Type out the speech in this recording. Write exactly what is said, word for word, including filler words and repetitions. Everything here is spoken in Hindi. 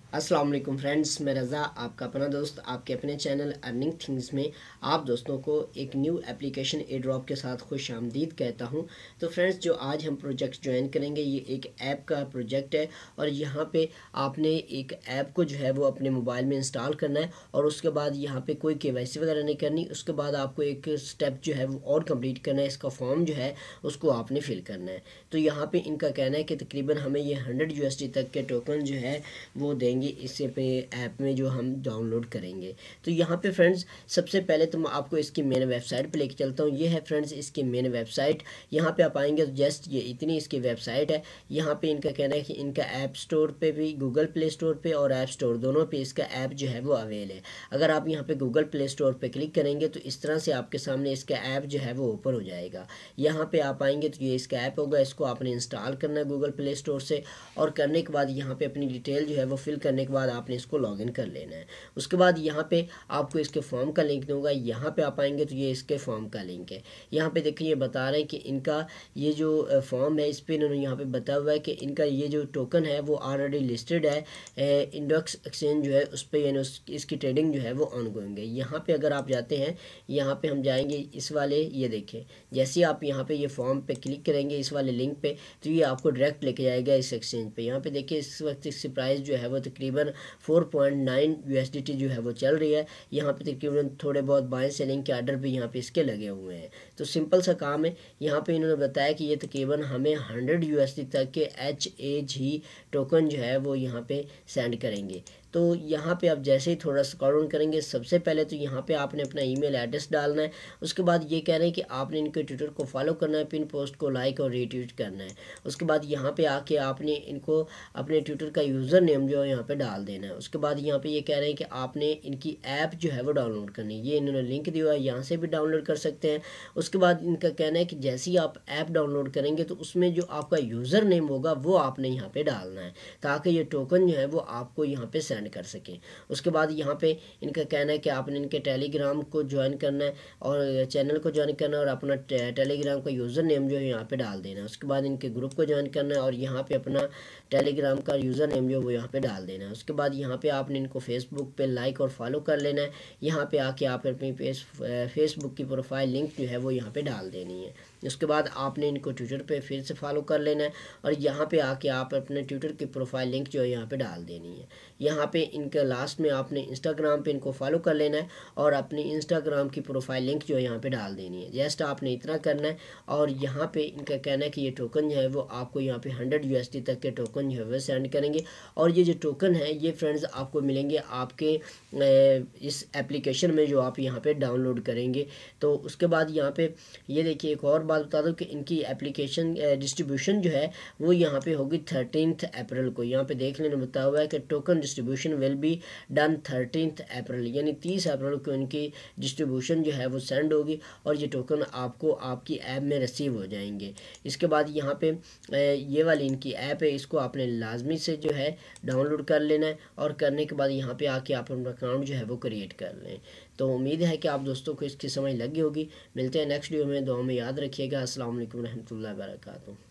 अस्सलाम वालेकुम फ्रेंड्स, मैं रज़ा आपका अपना दोस्त आपके अपने चैनल अर्निंग थिंग्स में आप दोस्तों को एक न्यू एप्लीकेशन एयरड्रॉप के साथ खुश आमदीद कहता हूं। तो फ्रेंड्स, जो आज हम प्रोजेक्ट ज्वाइन करेंगे ये एक ऐप का प्रोजेक्ट है और यहाँ पे आपने एक ऐप को जो है वो अपने मोबाइल में इंस्टॉल करना है और उसके बाद यहाँ पे कोई केवाईसी वगैरह नहीं करनी। उसके बाद आपको एक स्टेप जो है वो और कंप्लीट करना है, इसका फॉर्म जो है उसको आपने फिल करना है। तो यहाँ पे इनका कहना है कि तकरीबन हमें ये हंड्रेड यू एस डी तक के टोकन जो है वो देंगे इससे पे ऐप में जो हम डाउनलोड करेंगे। तो यहाँ पे फ्रेंड्स, सबसे पहले तो मैं आपको इसकी मेन वेबसाइट पे लेके चलता हूँ। ये है फ्रेंड्स इसकी मेन वेबसाइट। यहाँ पे आप आएंगे तो जस्ट ये इतनी इसकी वेबसाइट है। यहाँ पे इनका कहना है कि इनका ऐप स्टोर पे भी, गूगल प्ले स्टोर पे और ऐप स्टोर दोनों पे इसका ऐप जो है वो अवेल है। अगर आप यहाँ पे गूगल प्ले स्टोर पे क्लिक करेंगे तो इस तरह से आपके सामने इसका ऐप जो है वो ओपन हो जाएगा। यहाँ पे आप आएंगे तो ये इसका ऐप होगा, इसको आपने इंस्टॉल करना है गूगल प्ले स्टोर से और करने के बाद यहाँ पे अपनी डिटेल जो है वो फिल करने के बाद आपने इसको लॉगिन कर लेना है। उसके बाद यहाँ पे आपको इसके फॉर्म का लिंक दूंगा। यहाँ पे आप आएंगे तो ये इसके फॉर्म का लिंक है। यहाँ पे देखिए ये बता रहे हैं कि इनका ये जो फॉर्म है इस पे इन्होंने यहाँ पे बताया हुआ है कि इनका ये जो टोकन है वो ऑलरेडी लिस्टेड है इंडेक्स एक्सचेंज जो है उस पर, यानी इसकी ट्रेडिंग जो है वो ऑनगोइंग है। यहाँ पे अगर आप जाते हैं, यहाँ पे हम जाएंगे इस वाले, ये देखें जैसे आप यहाँ पे ये फॉर्म पे क्लिक करेंगे इस वाले लिंक पे तो ये आपको डायरेक्ट लेके जाएगा इस एक्सचेंज पे। यहाँ पे देखिए इस वक्त इसकी प्राइस जो है वो तकरीबन फोर पॉइंट नाइन यूएसडीटी जो है वो चल रही है। यहाँ पे तकरीबन थोड़े बहुत बाय सेलिंग के आर्डर भी यहाँ पे इसके लगे हुए हैं। तो सिंपल सा काम है। यहाँ पे इन्होंने बताया कि ये तकरीबन हमें हंड्रेड यूएसडी तक के एच ए जी टोकन जो है वो यहाँ पे सेंड करेंगे। तो यहाँ पे आप जैसे ही थोड़ा स्क्रॉल डाउन करेंगे, सबसे पहले तो यहाँ पे आपने अपना ईमेल एड्रेस डालना है। उसके बाद ये कह रहे हैं कि आपने इनके ट्विटर को फॉलो करना है, पिन पोस्ट को लाइक और रीट्वीट करना है। उसके बाद यहाँ पे आके आपने इनको अपने ट्विटर का यूज़र नेम जो है यहाँ पे डाल देना है। उसके बाद यहाँ पे ये कह रहे हैं कि आपने इनकी ऐप जो है वो डाउनलोड करनी है। ये इन्होंने लिंक दिया है, यहाँ से भी डाउनलोड कर सकते हैं। उसके बाद इनका कहना है कि जैसे ही आप ऐप डाउनलोड करेंगे तो उसमें जो आपका यूज़र नेम होगा वो आपने यहाँ पे डालना है ताकि ये टोकन जो है वो आपको यहाँ पे सेंड कर सके। उसके बाद यहाँ पे इनका कहना है कि आपने इनके टेलीग्राम को ज्वाइन करना है और चैनल को ज्वाइन करना है और अपना टे, टेलीग्राम का यूज़र नेम जो है यहाँ पे डाल देना है। उसके बाद इनके ग्रुप को ज्वाइन करना है और यहाँ पे अपना टेलीग्राम का यूज़र नेम जो है वो यहाँ पे डाल देना है। उसके बाद यहाँ पे आपने इनको फेसबुक पे लाइक और फॉलो कर लेना है। यहाँ पे आके आप अपनी फेसबुक की प्रोफाइल लिंक जो है वो यहाँ पे डाल देनी है। उसके बाद आपने इनको ट्विटर पे फिर से फॉलो कर लेना है और यहाँ पे आके आप अपने ट्विटर की प्रोफाइल लिंक जो है यहाँ पे डाल देनी है। यहाँ पे इनके लास्ट में आपने इंस्टाग्राम पे इनको फॉलो कर लेना है और अपनी इंस्टाग्राम की प्रोफाइल लिंक जो है यहाँ पे डाल देनी है। जस्ट आपने इतना करना है और यहाँ पे इनका कहना है कि ये टोकन जो है वो आपको यहाँ पे हंड्रेड यूएसडी तक के टोकन जो है वो सेंड करेंगे और ये जो टोकन है ये फ्रेंड्स आपको मिलेंगे आपके इस एप्लीकेशन में जो आप यहाँ पे डाउनलोड करेंगे। तो उसके बाद यहाँ पे ये देखिए एक और बात बता दूं कि इनकी एप्लीकेशन डिस्ट्रीब्यूशन जो है वो यहाँ पे होगी थर्टीन्थ अप्रैल को। यहाँ पे देख लेने बताया हुआ है कि token distribution will be done thirteenth April, यानी तीस अप्रैल को इनकी डिस्ट्रीब्यूशन जो है वो सेंड होगी और ये टोकन आपको आपकी ऐप में रिसीव हो जाएंगे। इसके बाद यहाँ पे ये वाली इनकी ऐप है, इसको आपने लाजमी से जो है डाउनलोड कर लेना है और करने के बाद यहाँ पे आके आप अपना अकाउंट जो है वो क्रिएट कर लें। तो उम्मीद है कि आप दोस्तों को इसकी समझ लगी होगी। मिलते हैं नेक्स्ट वीडियो में, दुआ में याद रखिएगा। अस्सलाम वालेकुम रहमतुल्लाहि व बरकातहू।